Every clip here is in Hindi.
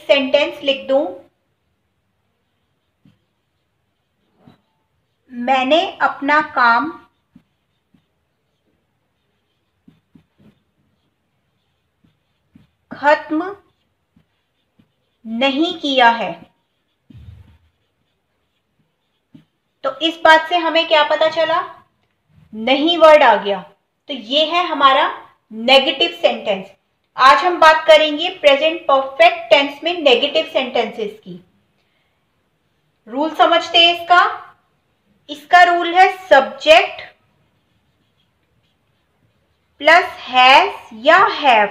सेंटेंस लिख दूं, मैंने अपना काम खत्म नहीं किया है। तो इस बात से हमें क्या पता चला? नहीं वर्ड आ गया। तो ये है हमारा नेगेटिव सेंटेंस। आज हम बात करेंगे प्रेजेंट परफेक्ट टेंस में नेगेटिव सेंटेंसेस की। रूल समझते हैं इसका। इसका रूल है सब्जेक्ट प्लस हैज या हैव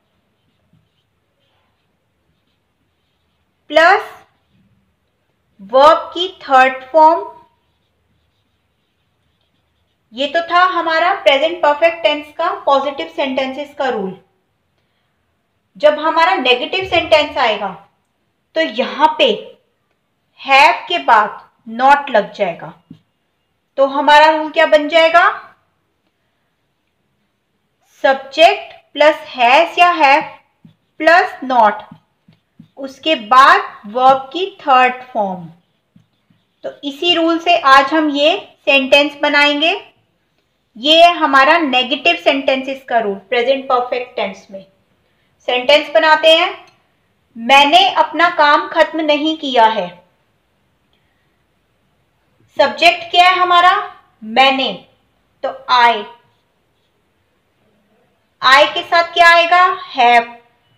प्लस वर्ब की थर्ड फॉर्म। ये तो था हमारा प्रेजेंट परफेक्ट टेंस का पॉजिटिव सेंटेंसेस का रूल। जब हमारा नेगेटिव सेंटेंस आएगा तो यहां पे हैव के बाद नॉट लग जाएगा। तो हमारा रूल क्या बन जाएगा? सब्जेक्ट प्लस हैज या हैव प्लस नॉट, उसके बाद वर्ब की थर्ड फॉर्म। तो इसी रूल से आज हम ये सेंटेंस बनाएंगे। ये है हमारा नेगेटिव सेंटेंसेस का रूल प्रेजेंट परफेक्ट टेंस में। सेंटेंस बनाते हैं। मैंने अपना काम खत्म नहीं किया है। सब्जेक्ट क्या है हमारा? मैंने। तो आई के साथ क्या आएगा? हैव।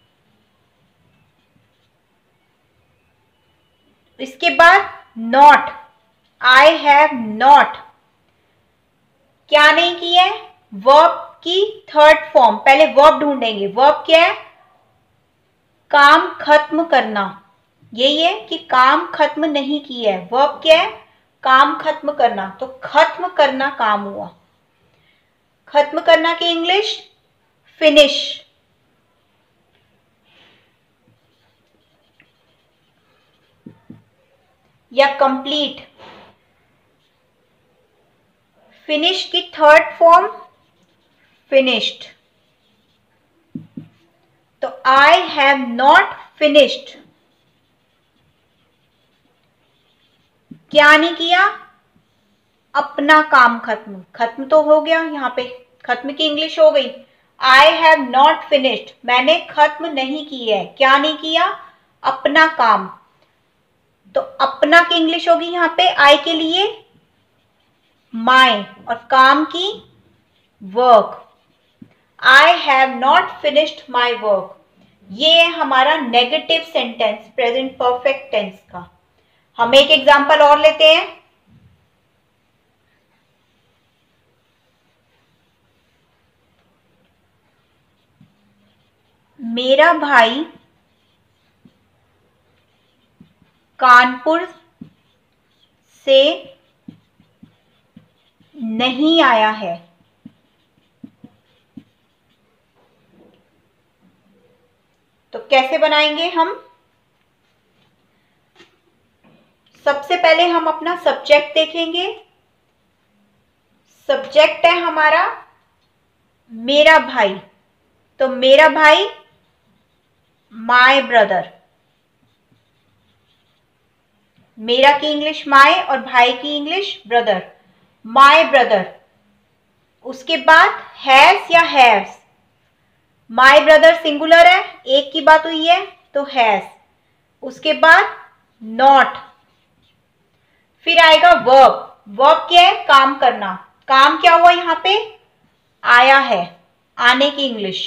इसके बाद नॉट, आई हैव नॉट। क्या नहीं किया है? वर्ब की थर्ड फॉर्म। पहले वर्ब ढूंढेंगे। वर्ब क्या है? काम खत्म करना। यही है कि काम खत्म नहीं किया है। वर्ब क्या है? काम खत्म करना। तो खत्म करना काम हुआ। खत्म करना की इंग्लिश फिनिश। या कंप्लीट। फिनिश की थर्ड फॉर्म फिनिश्ड। तो आई हैव नॉट फिनिश्ड। क्या नहीं किया? अपना काम खत्म। खत्म तो हो गया, यहां पे खत्म की इंग्लिश हो गई आई हैव नॉट फिनिश्ड। मैंने खत्म नहीं किया है। क्या नहीं किया? अपना काम। तो अपना की इंग्लिश होगी यहां पे आई के लिए माई, और काम की work. I have not finished my work. ये है हमारा negative sentence present perfect tense का। हम एक एग्जांपल और लेते हैं। मेरा भाई कानपुर से नहीं आया है। तो कैसे बनाएंगे हम? सबसे पहले हम अपना सब्जेक्ट देखेंगे। सब्जेक्ट है हमारा मेरा भाई। तो मेरा भाई माय ब्रदर। मेरा की इंग्लिश माय और भाई की इंग्लिश ब्रदर। My brother. उसके बाद हैज या हैव्स। माय ब्रदर सिंगुलर है, एक की बात हुई है, तो हैज। उसके बाद नॉट। फिर आएगा वर्ब। वर्ब क्या है? काम करना। काम क्या हुआ यहां पे? आया है। आने की इंग्लिश।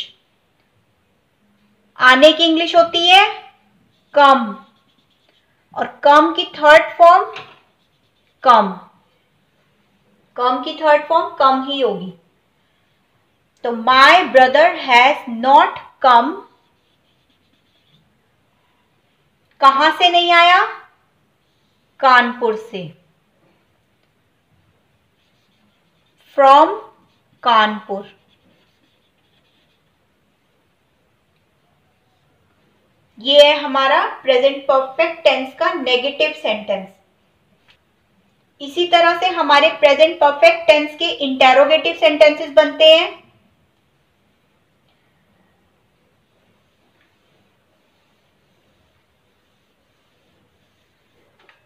आने की इंग्लिश होती है कम, और कम की थर्ड फॉर्म कम। कम की थर्ड फॉर्म कम ही होगी। तो my brother has not come. कहां से नहीं आया? कानपुर से। फ्रॉम कानपुर। ये है हमारा प्रेजेंट परफेक्ट टेंस का नेगेटिव सेंटेंस। इसी तरह से हमारे प्रेजेंट परफेक्ट टेंस के इंटेरोगेटिव सेंटेंसेस बनते हैं।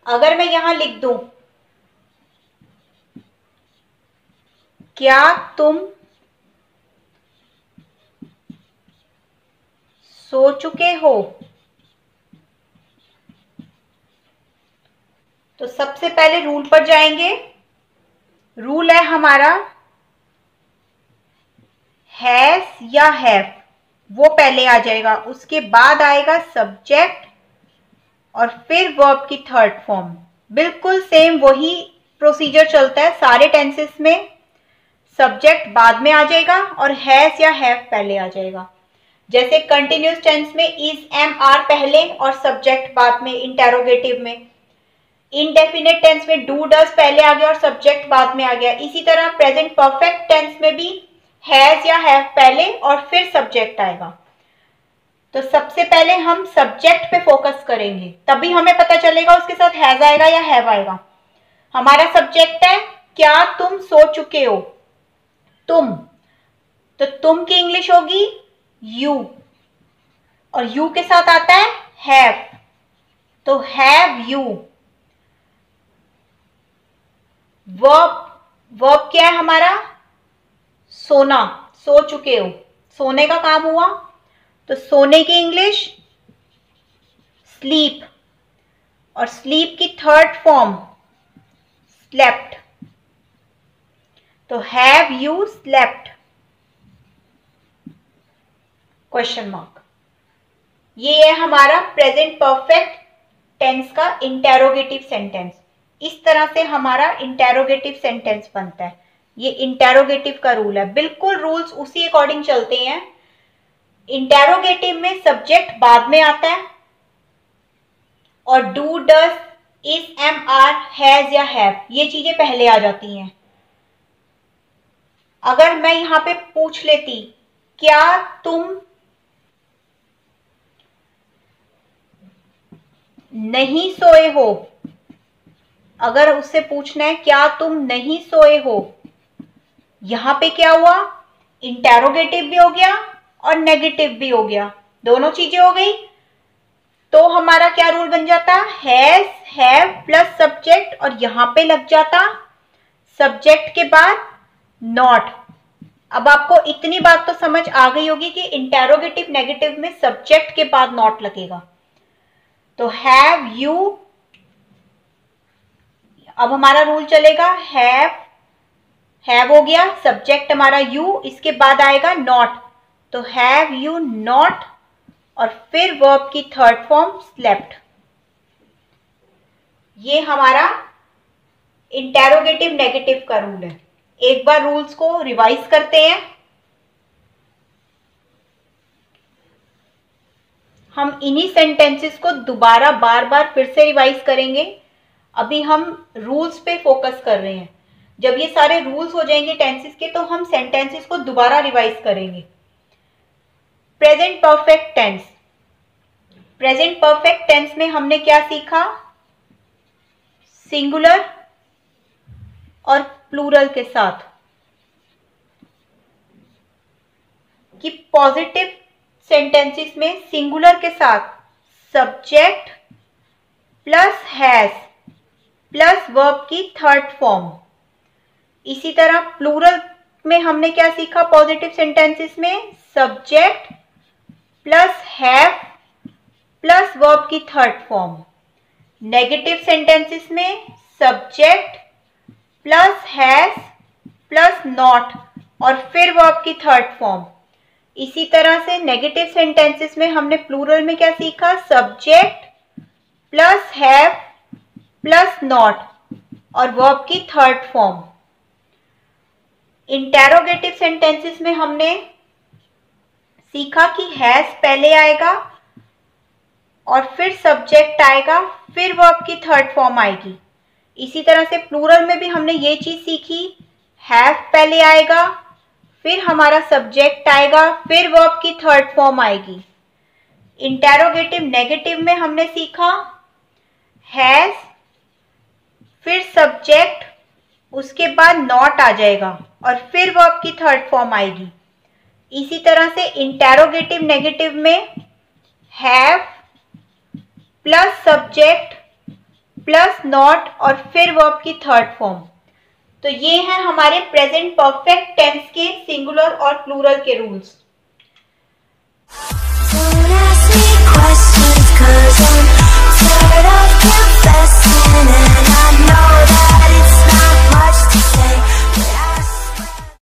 अगर मैं यहां लिख दूं क्या तुम सो चुके हो, तो सबसे पहले रूल पर जाएंगे। रूल है हमारा हैज या हैव, वो पहले आ जाएगा, उसके बाद आएगा सब्जेक्ट और फिर वर्ब की थर्ड फॉर्म। बिल्कुल सेम वही प्रोसीजर चलता है सारे टेंसेस में। सब्जेक्ट बाद में आ जाएगा और हैज या हैव पहले आ जाएगा। जैसे कंटिन्यूअस टेंस में इज एम आर पहले और सब्जेक्ट बाद में इंटेरोगेटिव में। इनडेफिनेट टेंस में डू डज पहले आ गया और सब्जेक्ट बाद में आ गया। इसी तरह प्रेजेंट परफेक्ट टेंस में भी हैज या हैव पहले और फिर सब्जेक्ट आएगा। तो सबसे पहले हम सब्जेक्ट पे फोकस करेंगे, तभी हमें पता चलेगा उसके साथ हैज आएगा या हैव आएगा। हमारा सब्जेक्ट है क्या तुम सो चुके हो, तुम, तो तुम की इंग्लिश होगी यू, और यू के साथ आता है हैव, तो हैव यू। वर्ब क्या है हमारा, सोना, सो चुके हो, सोने का काम हुआ, तो सोने की इंग्लिश स्लीप, और स्लीप की थर्ड फॉर्म स्लेप्ट, तो have you slept, question mark. ये है हमारा प्रेजेंट परफेक्ट टेंस का इंटेरोगेटिव सेंटेंस। इस तरह से हमारा इंटेरोगेटिव सेंटेंस बनता है। ये इंटेरोगेटिव का रूल है, बिल्कुल रूल्स उसी अकॉर्डिंग चलते हैं। इंटेरोगेटिव में सब्जेक्ट बाद में आता है और do does is am are has या हैव ये चीजें पहले आ जाती हैं। अगर मैं यहां पे पूछ लेती क्या तुम नहीं सोए हो, अगर उससे पूछना है क्या तुम नहीं सोए हो, यहां पे क्या हुआ, इंटेरोगेटिव भी हो गया और नेगेटिव भी हो गया, दोनों चीजें हो गई। तो हमारा क्या रूल बन जाता, हैज हैव प्लस सब्जेक्ट, और यहां पे लग जाता सब्जेक्ट के बाद नॉट। अब आपको इतनी बात तो समझ आ गई होगी कि इंटेरोगेटिव नेगेटिव में सब्जेक्ट के बाद नॉट लगेगा। तो हैव यू, अब हमारा रूल चलेगा हैव हो गया, सब्जेक्ट हमारा यू, इसके बाद आएगा नॉट, तो हैव यू नॉट, और फिर वर्ब की थर्ड फॉर्म स्लेप्ट। ये हमारा इंटेरोगेटिव नेगेटिव का रूल है। एक बार रूल्स को रिवाइज करते हैं। हम इन्हीं सेंटेंसेस को दोबारा बार बार फिर से रिवाइज करेंगे। अभी हम रूल्स पे फोकस कर रहे हैं। जब ये सारे रूल्स हो जाएंगे टेंसेस के, तो हम सेंटेंसेस को दोबारा रिवाइज करेंगे। Present perfect tense, present perfect tense में हमने क्या सीखा, सिंगुलर और प्लूरल के साथ, कि पॉजिटिव सेंटेंसेस में सिंगुलर के साथ subject plus has plus verb की थर्ड फॉर्म। इसी तरह प्लूरल में हमने क्या सीखा, पॉजिटिव सेंटेंसेस में subject plus have plus verb की थर्ड फॉर्म। नेगेटिव सेंटेंसेस में subject plus has plus not और फिर वर्ब की थर्ड फॉर्म। इसी तरह से नेगेटिव सेंटेंसेस में हमने प्लूरल में क्या सीखा, subject plus have plus not और वर्ब की थर्ड फॉर्म। इंटेरोगेटिव सेंटेंसेस में हमने सीखा कि हैज पहले आएगा और फिर सब्जेक्ट आएगा, फिर वर्ब की थर्ड फॉर्म आएगी। इसी तरह से प्लूरल में भी हमने ये चीज सीखी, हैव पहले आएगा, फिर हमारा सब्जेक्ट आएगा, फिर वर्ब की थर्ड फॉर्म आएगी। इंटेरोगेटिव नेगेटिव में हमने सीखा हैज, फिर सब्जेक्ट, उसके बाद नॉट आ जाएगा और फिर वर्ब की थर्ड फॉर्म आएगी। इसी तरह से इंटेरोगेटिव नेगेटिव में have plus subject plus not और फिर वर्ब की थर्ड फॉर्म। तो ये है हमारे प्रेजेंट परफेक्ट टेंस के सिंगुलर और प्लूरल के रूल्स।